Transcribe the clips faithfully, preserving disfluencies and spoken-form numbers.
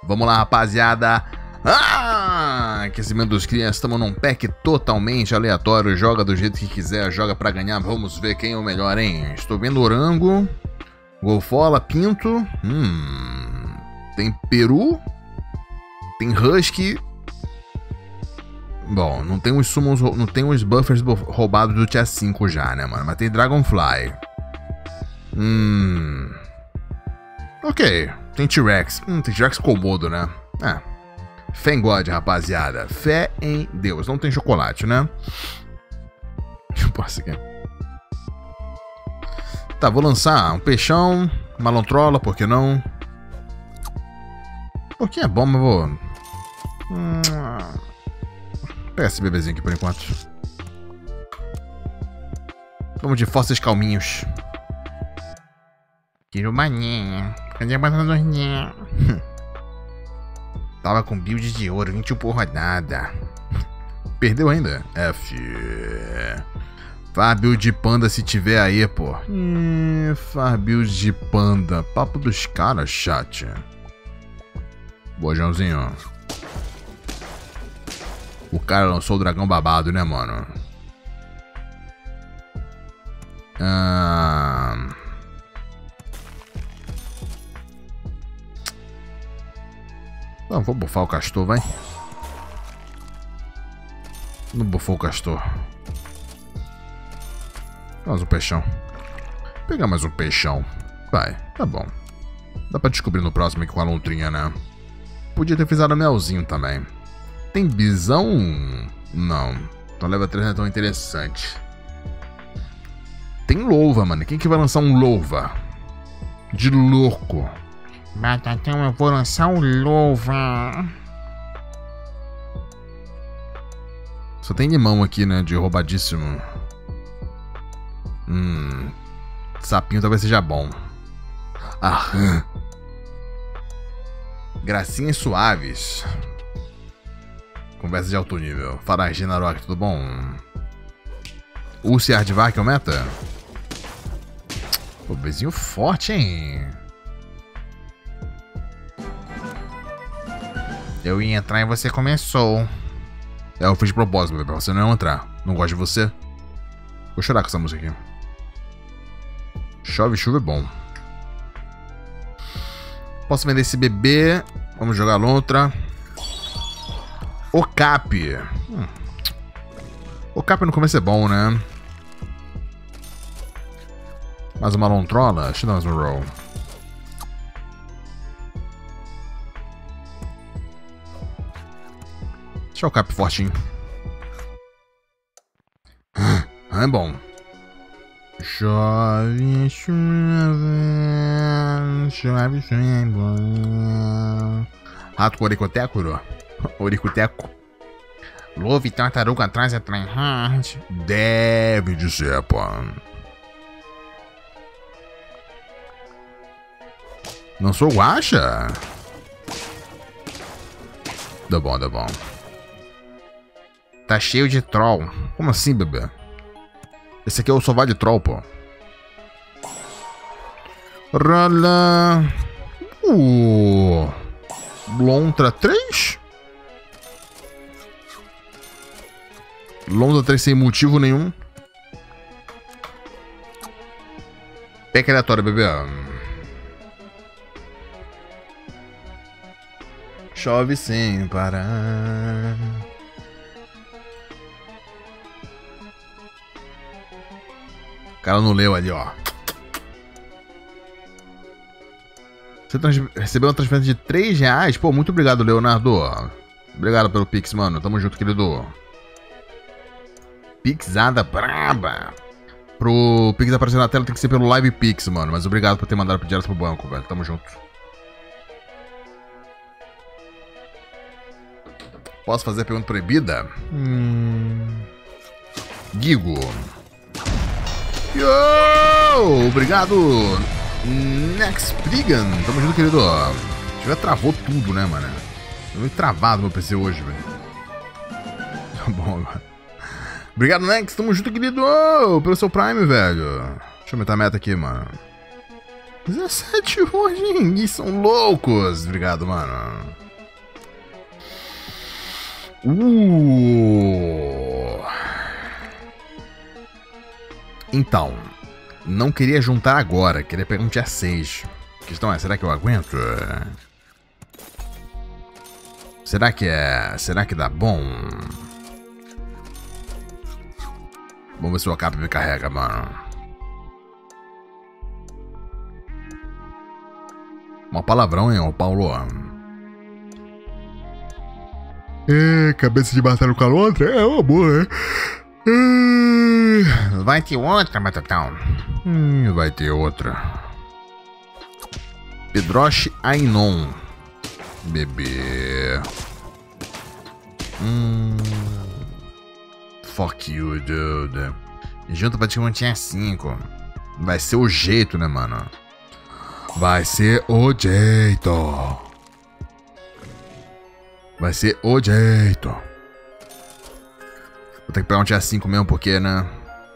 Vamos lá, rapaziada. Ah, aquecimento dos crianças. Estamos num pack totalmente aleatório. Joga do jeito que quiser, joga pra ganhar. Vamos ver quem é o melhor, hein? Estou vendo Orango, Golfola, Pinto. Hum, tem Peru. Tem Husky. Bom, não tem os summons, não tem os buffers roubados do Tia cinco já, né, mano? Mas tem Dragonfly. Hum. Ok. Tem T-Rex. Hum, tem T-Rex Komodo, né? É. Fé em God, rapaziada. Fé em Deus. Não tem chocolate, né? Deixa eu pôr isso aqui. Tá, vou lançar um peixão, Malontrola, por que não? Um pouquinho é bom, mas vou... Hum... Pega esse bebezinho aqui por enquanto. Vamos de fósseis calminhos. Tiro maninha. Cadê a banana? Tava com build de ouro, vinte e um por rodada. Perdeu ainda? F. Faz build de panda se tiver aí, pô. Hum, faz build de panda. Papo dos caras, chat. Bojãozinho. O cara lançou o dragão babado, né, mano? Ah... Não, vou bufar o castor, vai. Não bufou o castor. Mais um peixão. Vou pegar mais um peixão. Vai, tá bom. Dá pra descobrir no próximo aqui com a lontrinha, né? Podia ter fizado melzinho também. Tem bisão? Não. Então leva três não é tão interessante. Tem louva, mano. Quem que vai lançar um louva? De louco. Batatão, eu vou lançar um louva. Só tem limão aqui, né? De roubadíssimo. Hum. Sapinho talvez seja bom. Ah. Gracinhas suaves. Conversa de alto nível. Faragina Rock, tudo bom? Ursi Hardvark é o meta? Pô, bezinho forte, hein? Eu ia entrar e você começou. É, eu fiz de propósito, bebê, pra você não entrar. Não gosto de você. Vou chorar com essa música aqui. Chove, chuva é bom. Posso vender esse bebê. Vamos jogar lontra. Ocap. Hum. Ocap no começo é bom, né? Mais uma lontrola? Deixa eu dar mais um roll. Deixa o cap fortinho. Ah, é bom. Chove, chove, chove, chove. Rato com oricoteco? Oricoteco. Love tartaruga atrás é tryhard. Deve de ser, pô. Não sou guacha? Dá bom, dá bom. Tá cheio de troll. Como assim, bebê? Esse aqui é o sová de troll, pô. Rala. Uh. Lontra três? Lontra três sem motivo nenhum. Pack aleatório, bebê. Chove sem parar. O cara não leu ali, ó. Você recebeu uma transferência de três reais? Pô, muito obrigado, Leonardo. Obrigado pelo Pix, mano. Tamo junto, querido. Pixada braba. Pro Pix aparecer na tela tem que ser pelo Live Pix, mano. Mas obrigado por ter mandado direto pro banco, velho. Tamo junto. Posso fazer pergunta proibida? Hum... Gigo. Yo! Obrigado! Next Prigan. Tamo junto, querido. Já travou tudo, né, mano? Tô meio travado meu P C hoje, velho. Tá bom agora. Obrigado, Next. Tamo junto, querido. Pelo seu Prime, velho. Deixa eu aumentar a meta aqui, mano. dezessete hoje, são loucos. Obrigado, mano. Uh. Então, não queria juntar agora, queria pegar um tier seis. A questão é, será que eu aguento? Será que é... Será que dá bom? Vamos ver se o Ocap me carrega, mano. Uma palavrão, hein, ô Paulo? É, cabeça de batalha com a outra? É uma boa, né? Vai ter outra, Matatão. Hum, vai ter outra. Pedroche Ainon. Bebê. Hum. Fuck you, dude. Junto pra te manter cinco. Vai ser o jeito, né, mano? Vai ser o jeito. Vai ser o jeito. Vou ter que pegar um tier cinco mesmo, porque, né?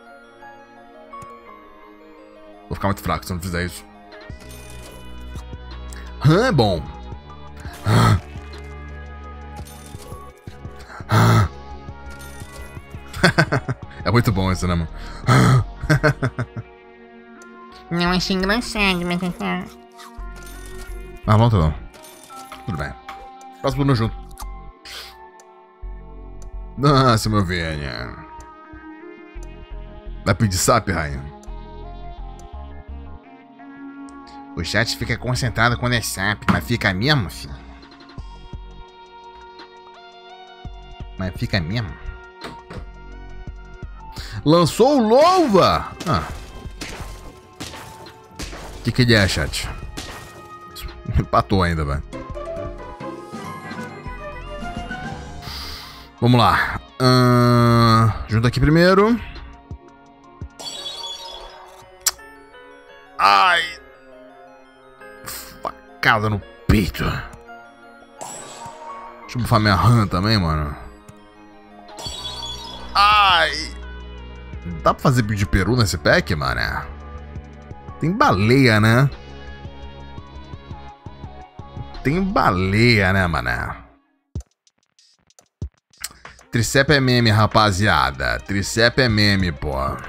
Vou ficar muito fraco se eu não fizer isso. Hã, é bom. Hã. Hã. É muito bom isso, né, mano? Não achei engraçado, mas... Ah, não, tá não. Tudo bem. Próximo turno junto. Nossa, meu velho. Vai pedir sap, rainha? O chat fica concentrado quando é sap, mas fica mesmo, filho? Mas fica mesmo? Lançou o Louva! Ah. O que que ele é, chat? Empatou ainda, velho. Vamos lá. Uh, junta aqui primeiro. Ai. Facada no peito. Deixa eu bufar minha RAM também, mano. Ai. Dá pra fazer build de peru nesse pack, mano? Tem baleia, né? Tem baleia, né, mané? Tricep é meme, rapaziada. Tricep é meme, pô. Vou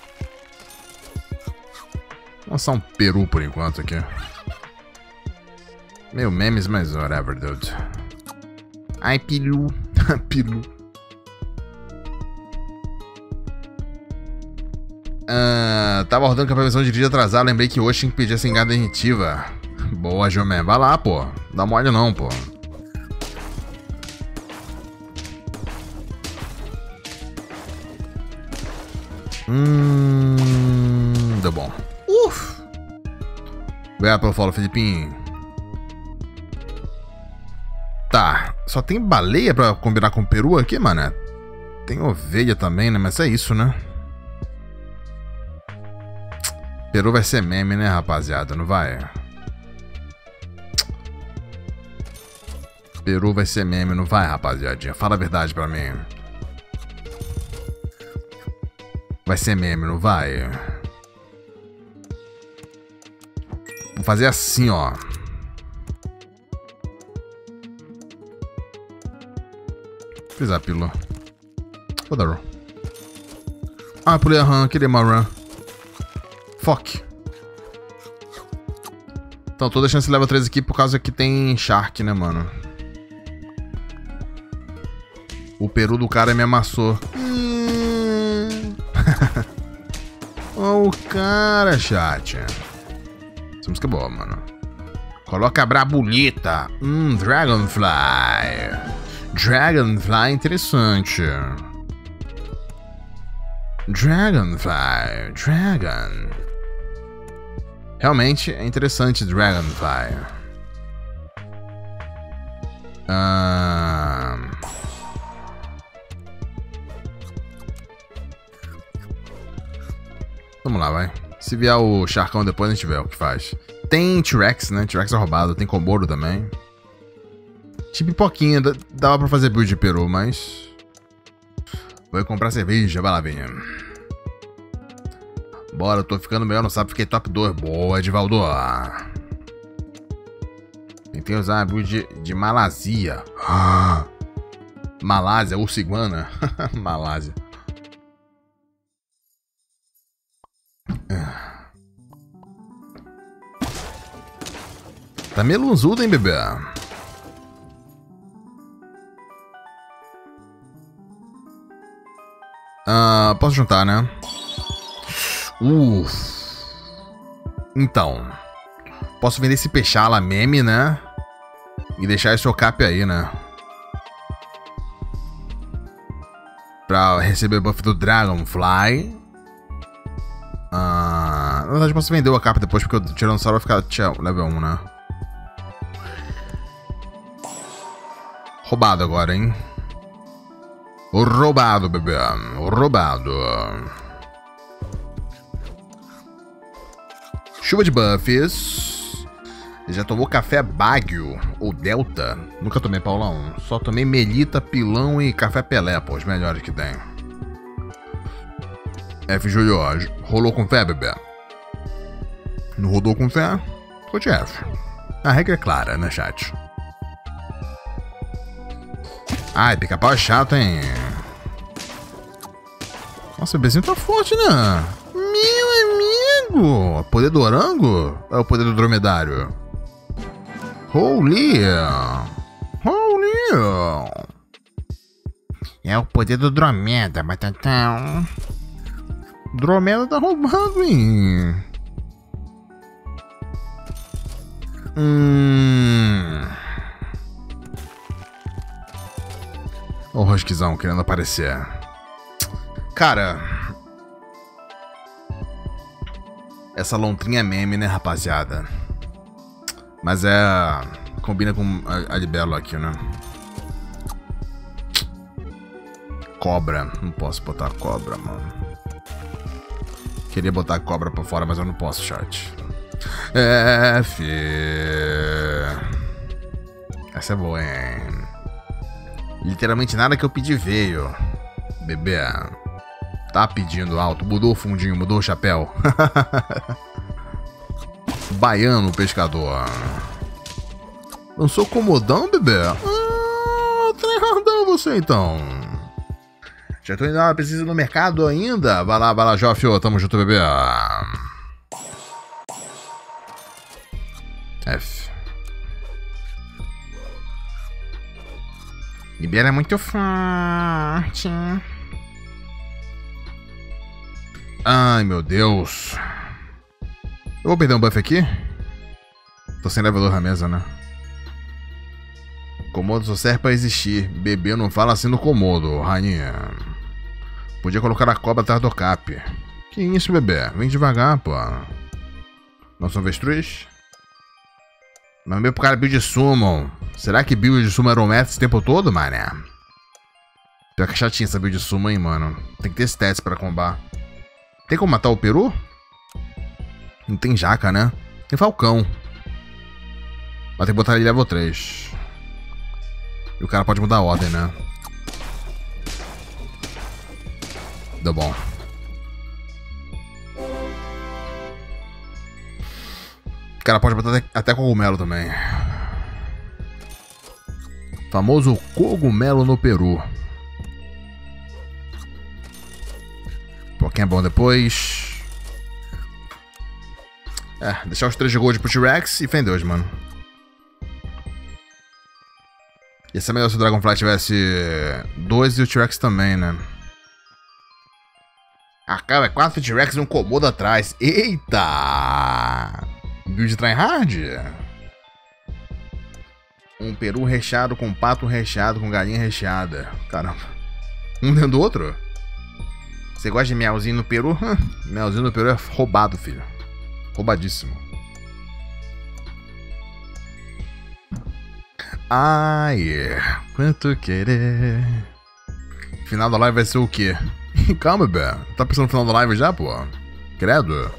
lançar um peru por enquanto aqui. Meio memes, mas whatever, dude. Ai, pilu. Pilu. Uh, tava rodando com a previsão de vídeo atrasado. Lembrei que hoje tinha que pedir a cingada definitiva. Boa, Jomé. Vai lá, pô. Dá mole não, pô. Hum... Deu bom. Uf. Obrigado pelo follow, Felipinho. Tá. Só tem baleia pra combinar com peru aqui, mano? Tem ovelha também, né? Mas é isso, né? Peru vai ser meme, né, rapaziada? Não vai? Peru vai ser meme, não vai, rapaziadinha? Fala a verdade pra mim. Vai ser meme, não vai? Vou fazer assim, ó. Fiz a pílula. Vou dar run. Ah, pulei a run, queria uma run. Fuck. Então, tô deixando esse level três aqui por causa que tem Shark, né, mano? O peru do cara me amassou. Hum. Oh, o cara, chat. Essa música é boa, mano. Coloca a brabulita. Hum, Dragonfly. Dragonfly é interessante. Dragonfly. Dragon. Realmente é interessante Dragonfly. Ah... Vamos lá, vai. Se vier o Sharkão depois, a gente vê o que faz. Tem T-Rex, né? T-Rex é roubado. Tem Komodo também. Tinha pipoquinha. Dava pra fazer build de peru, mas... Vou comprar cerveja. Vai lá, venha. Bora, eu tô ficando melhor no sapo. Fiquei top dois. Boa, Edvaldo. Tentei usar a build de, de Malazia. Ah. Malásia ou Ciguana. Malásia. Tá melunzudo, hein, bebê? Ah, posso juntar, né? Uff. Então. Posso vender esse peixala meme, né? E deixar esse Okap aí, né? Pra receber o buff do Dragonfly. Ah, na verdade, eu posso vender o Okap depois, porque o Tiranossauro vai ficar tchau, level um, né? Roubado agora, hein? Roubado, bebê. Roubado. Chuva de buffs. Já tomou café Baguio ou Delta? Nunca tomei Paulão. Só tomei Melita, Pilão e Café Pelé, pô, os melhores que tem. F, Julio. Rolou com fé, bebê? Não rodou com fé? Ficou de F. A regra é clara, né, chat? Ai, pica-pau é chato, hein? Nossa, o bebezinho tá forte, né? Meu amigo! Poder do orango? É o poder do dromedário? Holy! Holy! É o poder do Dromeda, Batatão. Dromeda tá roubado, hein? Hum... Ó o Rosquizão querendo aparecer. Cara... Essa lontrinha é meme, né, rapaziada? Mas é... Combina com a, a Libelo aqui, né? Cobra. Não posso botar cobra, mano. Queria botar cobra pra fora, mas eu não posso, chat. F... Essa é boa, hein? Literalmente nada que eu pedi veio. Bebê. Tá pedindo alto. Mudou o fundinho, mudou o chapéu. Baiano pescador. Não sou comodão, bebê? Ah, treinadão você então. Já tô indo lá, precisa no mercado ainda? Vai lá, vai lá, Jofio. Tamo junto, bebê. F. Libera é muito forte. Ai, meu Deus. Eu vou perder um buff aqui? Tô sem level dois na mesa, né? Komodo só serve pra existir. Bebê não fala assim no Komodo, rainha. Podia colocar a cobra atrás do cap. Que isso, bebê? Vem devagar, pô. Não são avestruz? Mas meu cara build de summon. Será que build de summon era o meta esse tempo todo, mané? Pior que é chatinho essa build de summon, hein, mano. Tem que ter stats pra combar. Tem como matar o peru? Não tem jaca, né? Tem falcão. Mas tem que botar ele level três. E o cara pode mudar a ordem, né? Deu bom. O cara pode botar até, até cogumelo também. Famoso cogumelo no peru. Pouquinho é bom depois. É, deixar os três de gold pro T-Rex e fé em Deus, mano. Ia ser melhor se o Dragonfly tivesse dois e o T-Rex também, né? Ah, cara, é quatro T-Rex e um Komodo atrás. Eita! Build tryhard? Um peru recheado com pato recheado com galinha recheada. Caramba. Um dentro do outro? Você gosta de melzinho no peru? Hum, melzinho no peru é roubado, filho. Roubadíssimo. Ai, quanto querer. Final da live vai ser o quê? Calma, Bé. Tá pensando no final da live já, pô? Credo.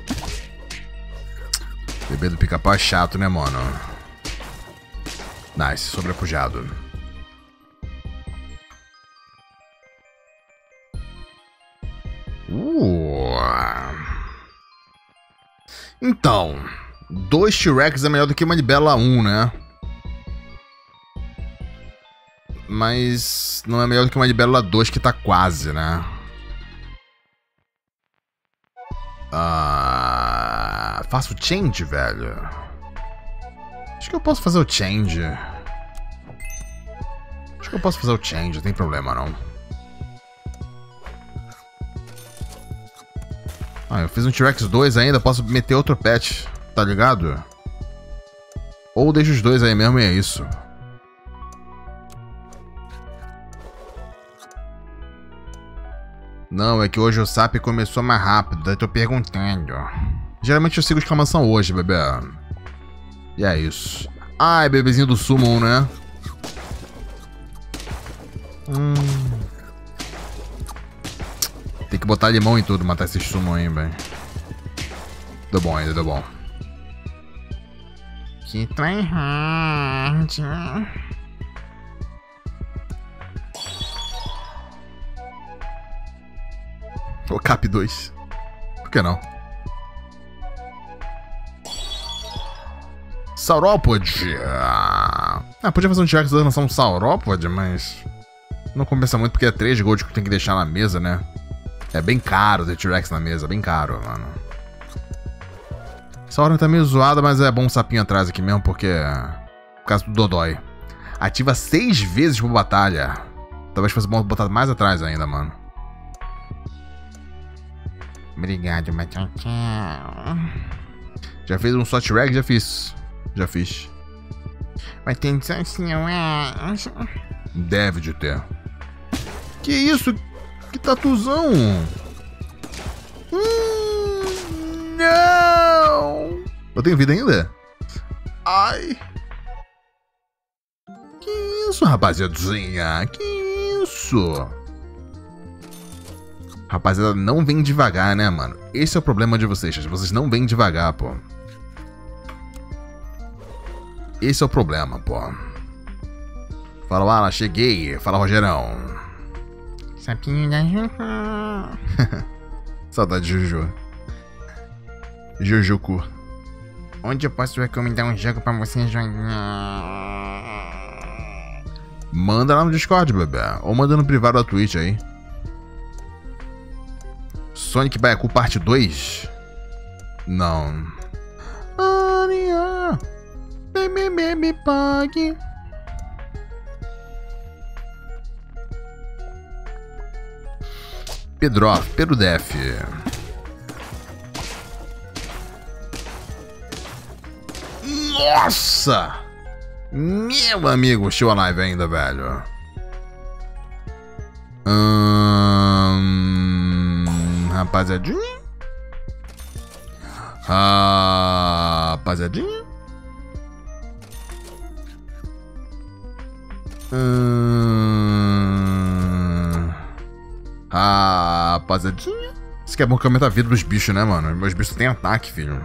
Bebê do pica-pau é chato, né, mano? Nice, sobrepujado. Uh. Então, dois T-Rex é melhor do que uma Libela um, né? Mas não é melhor do que uma Libélula dois que tá quase, né? Ah, faço change, velho. Acho que eu posso fazer o change. Acho que eu posso fazer o change, não tem problema não. Ah, eu fiz um T-Rex dois ainda, posso meter outro pet, tá ligado? Ou deixo os dois aí mesmo e é isso. Não, é que hoje o S A P começou mais rápido, daí tô perguntando. Geralmente eu sigo exclamação hoje, bebê. E é isso. Ai, bebezinho do Summon, né? Hum. Tem que botar limão em tudo, matar esses Summon aí, velho. Deu bom ainda, deu bom. Que tryhard. O Cap dois. Por que não? Saurópode. Ah, podia fazer um T-Rex dois lançar um Saurópode, mas não compensa muito porque é três gold que tem que deixar na mesa, né? É bem caro ter T-Rex na mesa, bem caro, mano. Essa ordem tá meio zoada, mas é bom um sapinho atrás aqui mesmo, porque por causa do Dodói. Ativa seis vezes por batalha. Talvez fosse bom botar mais atrás ainda, mano. Obrigado, Matacão. Já fez um só T-Rex? Já fiz. Já fiz. Vai ter assim, eu acho. Deve de ter. Que isso? Que tatuzão? Hum, não! Eu tenho vida ainda? Ai! Que isso, rapaziadinha? Que isso? Rapaziada, não vem devagar, né, mano? Esse é o problema de vocês, vocês não vêm devagar, pô. Esse é o problema, pô. Fala, Ala, cheguei. Fala, Rogerão. Sapinho da Juju. Saudade de Juju. Jujucu. Onde eu posso recomendar um jogo pra você jogar? Manda lá no Discord, bebê. Ou manda no privado da Twitch aí. Sonic Baiacu parte dois? Não. Aria. Baby, baby, pague. Pedro, Pedro Def. Nossa! Meu amigo, show a live ainda, velho. Hum, rapaziadinha. Rapaziadinha. Hum, rapaziadinha. Isso que é bom que aumenta a vida dos bichos, né, mano? Meus bichos têm ataque, filho.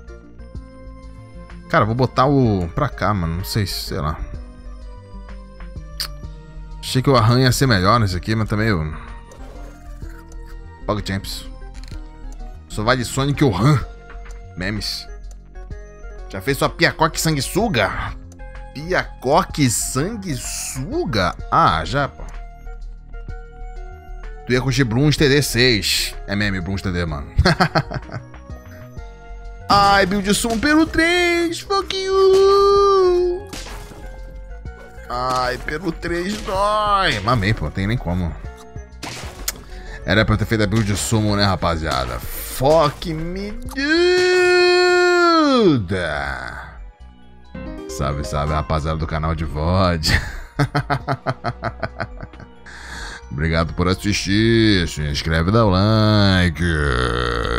Cara, vou botar o... pra cá, mano. Não sei, sei lá. Achei que o Arranha ia ser melhor nesse aqui, mas também o... Pog Champs. Só vai de Sonic ou Han. Memes. Já fez sua Piacoque Sanguessuga? Piacoque Sanguessuga? Ah, já, pô. Tu ia curtir Bruns T D seis. É meme, Bruns T D, mano. Ai, build Summon pelo três. Fuck you. Ai, pelo três dói. Mamei, pô, não tem nem como. Era pra eu ter feito a build Summon, né, rapaziada? Fuck me, dude. Salve, salve, rapaziada do canal de V O D. Obrigado por assistir. Se inscreve e dá o like.